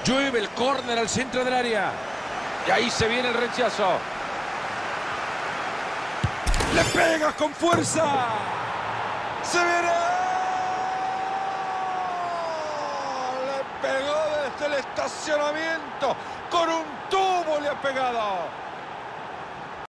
Llueve el córner al centro del área. Y ahí se viene el rechazo. ¡Le pega con fuerza! ¡Se viene! ¡Le pegó desde el estacionamiento! ¡Con un tubo le ha pegado!